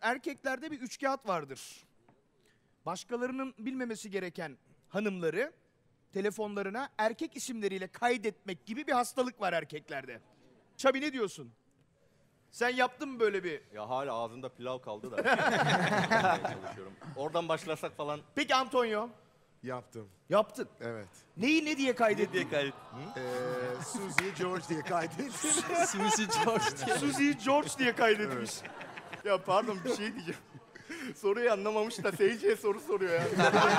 erkeklerde bir üçkağıt vardır. Başkalarının bilmemesi gereken hanımları telefonlarına erkek isimleriyle kaydetmek gibi bir hastalık var erkeklerde. Çabi ne diyorsun? Sen yaptın mı böyle bir? Ya hala ağzında pilav kaldı da. çalışıyorum. Oradan başlasak falan. Peki Antonio? Yaptım. Yaptın. Evet. Neyi ne diye kaydettin? Diye kaydet. Suzy George diye kaydettim. Suzy George diye. Suzy George diye kaydetmiş. Ya pardon bir şey diyeceğim. Soruyu anlamamış da seyirciye soru soruyor ya.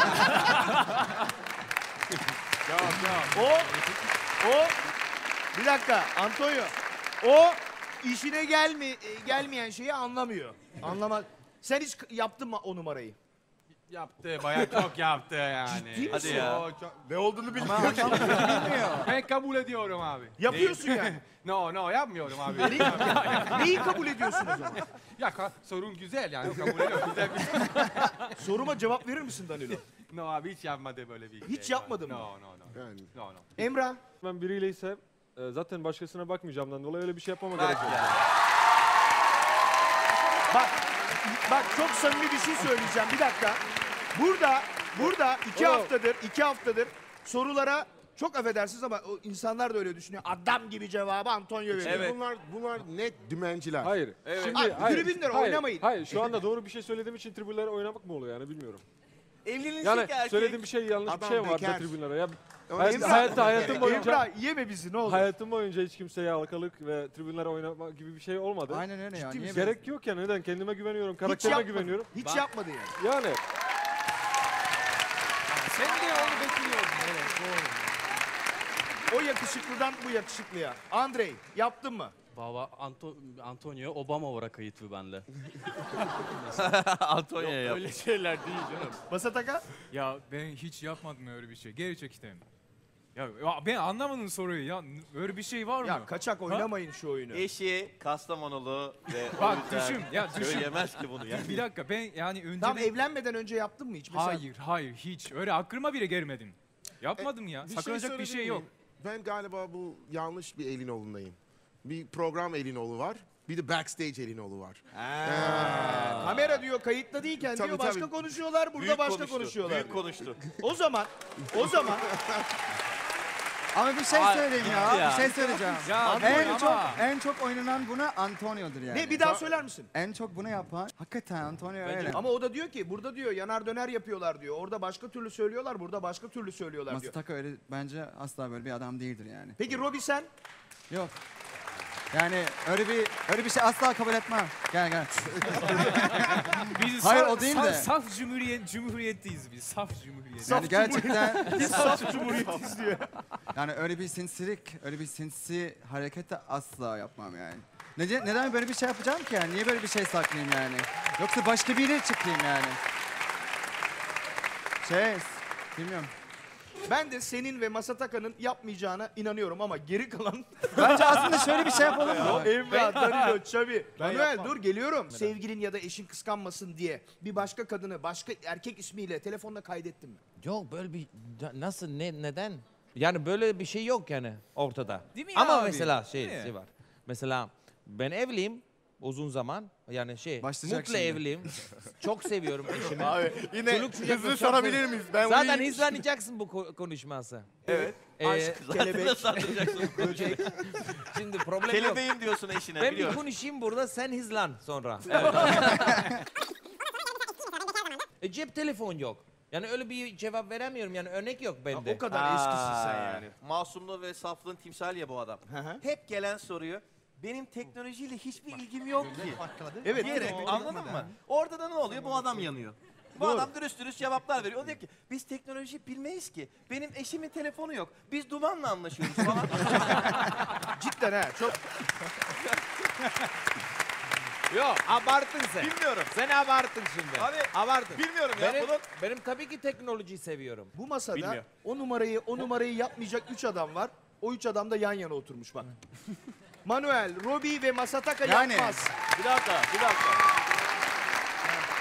O bir dakika Antonio. O işine gelmeyen şeyi anlamıyor. Anlamaz. Sen hiç yaptın mı o numarayı? Yaptı, bayağı çok yaptı yani. Ciddi Hadi misin? ya. Ne olduğunu bilmiyor. Ben kabul ediyorum abi. Yapıyorsun yani. No, yapmıyorum abi. Neyi kabul ediyorsun o zaman? Ya sorun güzel yani, kabul ediyorum. Güzel bir şey. Soruma cevap verir misin Danilo? No abi, hiç yapmadı böyle bir şey. Hiç yapmadı mı? No. Yani. No. Emrah? Ben biriyle zaten başkasına bakmayacağımdan dolayı öyle bir şey yapmama Bak gerek yok. ya. Bak çok samimi bir şey söyleyeceğim. Bir dakika. Burada iki haftadır sorulara çok affedersiniz ama o insanlar da öyle düşünüyor. Adam gibi cevabı Antonio veriyor. Evet. Bunlar net dümenciler. Hayır. Evet. Şimdi, Tribünlere oynamayın. Hayır, şu anda doğru bir şey söylediğim için tribünlere oynamak mı oluyor yani bilmiyorum. Evlenilecek Yani erkek. söylediğim bir şey yanlış bir Adam şey var da bekar. tribünlere. Ya, Emrah- hayatım boyunca Emrah yeme bizi ne olur. hayatım boyunca hiç kimseye halkalık ve tribünlere oynama gibi bir şey olmadı. Aynen öyle ya. Niye Gerek yok yani, neden? Kendime güveniyorum, Hiç karakterime yapmadı. güveniyorum. Hiç yapmadı yani. Yani Sen de onu bekliyordun. Evet, doğru. O yakışıklıdan bu yakışıklıya. Andrei yaptın mı? Baba Antonio Obama olarak kayıtlı bende. Antonio'ya yap. Öyle şeyler değil canım. Basataka? Ya ben hiç yapmadım öyle bir şey. Gerçekten. Ya ben anlamadım soruyu ya. Öyle bir şey var mı? Ya kaçak oynamayın şu oyunu. Eşi Kastamonulu ve Bak o yüzden düşün, ya düşün. söyleyemez ki bunu yani. Bir dakika ben yani önce Tam evlenmeden önce yaptın mı hiç? Mesela Hayır hiç. Öyle aklıma bile gelmedim. Yapmadım ya. Bir Sakınacak bir söyleyebilir şey yok. miyim? Ben galiba bu yanlış bir Elinoğlu'ndayım. Bir program Elinoğlu var. Bir de backstage Elinoğlu var. kamera diyor kayıtlı değilken Tabii, diyor başka tabii. konuşuyorlar, burada Büyük başka konuştu, konuşuyorlar. Büyük diyor. konuştu. O zaman Ama bir şey söyleyeyim ya. ya. Bir şey söyleyeceğim. Ya En çok oynanan buna Antonio'dur yani. ne bir daha söyler misin? En çok bunu yapan hakikaten Antonio öyle. Ama o da diyor ki burada diyor yanar döner yapıyorlar diyor. Orada başka türlü söylüyorlar, burada başka türlü söylüyorlar diyor. Masataka öyle bence asla böyle bir adam değildir yani. Peki Robi sen? Yok. Yani öyle bir şey asla kabul etmem. Gel. Biz Hayır, o değil de. Saf cumhuriyetteyiz biz. Saf cumhuriyet. Yani gerçekten Saf Cumhuriyetiz diyor. yani öyle bir sinsi hareket de asla yapmam yani. Neden böyle bir şey yapacağım ki yani? Niye böyle bir şey saklayayım yani? Yoksa başka biriyle çıkayım yani. Bilmiyorum. Ben de senin ve Masataka'nın yapmayacağına inanıyorum ama geri kalan Bence aslında şöyle bir şey yapalım mı? Emrah, Danilo, Çabi. Manuel yapmam. dur geliyorum. Sevgilin ya da eşin kıskanmasın diye bir başka kadını başka erkek ismiyle telefonla kaydettin mi? Yok böyle bir nasıl neden? Yani böyle bir şey yok yani ortada. Değil mi Ama abi? mesela Değil mi? şey var. Mesela ben evliyim uzun zaman. Yani Başlayacak mutlu şimdi. evliyim. Çok seviyorum eşimi. Abi yine Çoluk çocuk hızlı çok sarabilir seviyorum. miyiz? Ben Zaten bunu- hızlanacaksın bu konuşması. Evet. Kelebek. Böcek. Şimdi problem yok. Kelebeğim diyorsun eşine Ben bir biliyorum. konuşayım burada, sen hızlan sonra. Cep telefon yok. Yani öyle bir cevap veremiyorum, yani örnek yok bende. O kadar eskisin sen yani. Masumluğu ve saflığın timsali ya bu adam. hı. Hep gelen soruyu benim teknolojiyle hiçbir ilgim yok ki. Evet. Diyerek anladın mı? Orada da ne oluyor? Bu adam yanıyor. Bu adam dürüst cevaplar veriyor. O diyor ki biz teknoloji bilmeyiz ki. Benim eşimin telefonu yok. Biz dumanla anlaşıyoruz falan. Cidden ha çok. Yok, abarttın sen. Bilmiyorum. Sen abarttın şimdi. Abi, abarttın. bilmiyorum ya. Benim tabii ki teknolojiyi seviyorum. Bu masada Bilmiyor. o numarayı yapmayacak 3 adam var. O 3 adam da yan yana oturmuş bak. Manuel, Robi ve Masataka Yani. yapmaz. Bir dakika.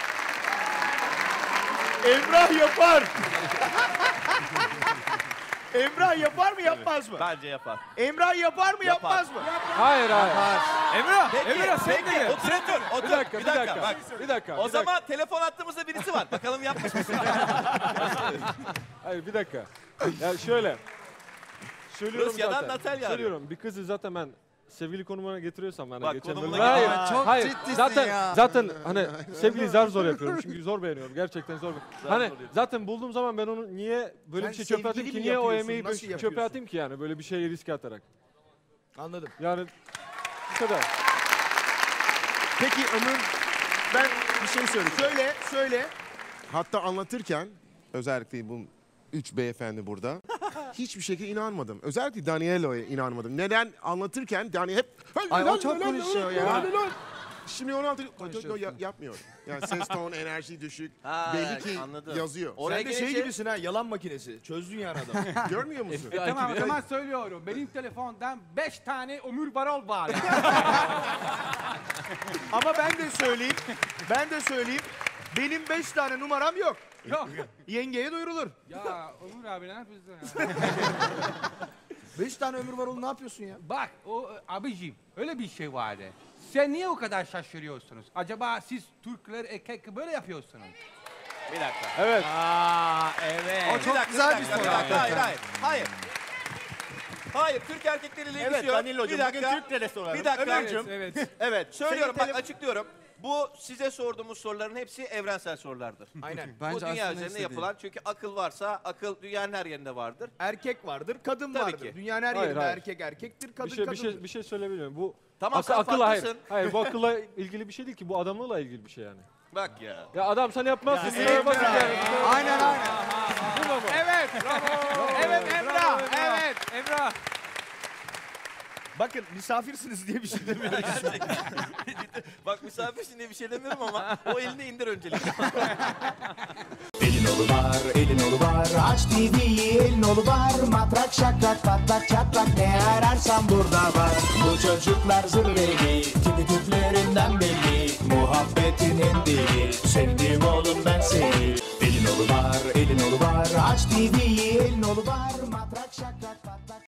Emrah yapar. Emrah yapar mı yapmaz mı? Bence yapar. Emrah yapar mı Yapar. yapmaz mı? Hayır hayır. Emrah, Peki, Emrah sen de peki. gel. Otur. Bir dakika, Bir bir dakika. dakika. Bak. Bir dakika. O zaman telefon attığımızda birisi var. Bakalım yapmış mısın? Hayır bir dakika. Ya şöyle. Söylüyorum Rusya'dan zaten. Natalya arıyor. Söylüyorum bir kızı zaten ben sevgili konumuna getiriyorsam yani Bak, geçen konumuna bölümde. Hayır, getir. Çok hayır. ciddisin Zaten ya. zaten hani sevgili zor yapıyorum çünkü zor beğeniyorum gerçekten zor. Hani zor zaten bulduğum zaman ben onu niye böyle Sen bir şey çöpe atayım sevgili ki mi niye o yapıyorsun, emeği nasıl çöpe yapıyorsun? atayım ki yani böyle bir şeyi riske atarak. Anladım. Yani bu kadar. Peki Ömür, ben bir şey söyleyeceğim. Söyle. Hatta anlatırken özellikle bu 3 beyefendi burada hiçbir şekilde inanmadım. Özellikle Danielo'ya inanmadım. Neden? Anlatırken Daniel hep Ay, o çok konuşuyor ya. Şimdi onu yapmıyor. Yani ses ton, enerji düşük. Ha, Belli ki anladım. yazıyor. Oraya Sen de şey gelince- gibisin ha, yalan makinesi. Çözdün yani adamı. Görmüyor musun? Tamam o zaman söylüyorum. Benim telefondan 5 tane ömür varol var. Ama ben de söyleyeyim. Benim 5 tane numaram yok. Yok. Yengeye duyurulur. Ya Ömür abi ne yapıyorsun ya? 5 tane ömür var oğlum, ne yapıyorsun ya? Bak o abicim öyle bir şey vardı. Sen niye o kadar şaşırıyorsunuz? Acaba siz Türkler erkek böyle yapıyorsunuz? Bir dakika. Evet. Evet. O çok güzel bir soru. Hayır, Türk erkekleriyle ilgisi Evet yok. Danilocum, Bir bugün dakika. Türkler'e soralım. Bir dakika. Evet, evet. Evet, söylüyorum Senin bak açıklıyorum. Bu size sorduğumuz soruların hepsi evrensel sorulardır. Aynen. Bence Bu dünya aslında üzerinde işte yapılan çünkü akıl varsa akıl dünyanın her yerinde vardır. Erkek vardır, kadın Tabii vardır. ki. Dünyanın her Hayır, yerinde hayır. erkek erkektir, kadın kadındır. Bir şey söyleyebilir miyim? Bu Tamam, sen akılla hayır. farklısın. Hayır bu akılla ilgili bir şey değil ki bu adamlığıyla ilgili bir şey yani. Bak ya. Ya adam sen yapmazsın. Ya, Sen yapmazsın Emrah. yani. Aynen. Evet. Evet Emrah. Evet Emrah. Bakın misafirsiniz diye bir şey demiyorum. Bak misafirsin diye bir şey demiyorum ama o elini indir öncelikle. Elin olu var, aç TV'yi elin olu var. Matrak şakrak patlak çatlak, ne ararsan burada var. Bu çocuklar zırveli, tipi tüplerinden belli. Muhabbetinin dili, sevdim oğlum ben seni. Elin olu var, aç TV'yi elin olu var. Matrak şakrak patlak.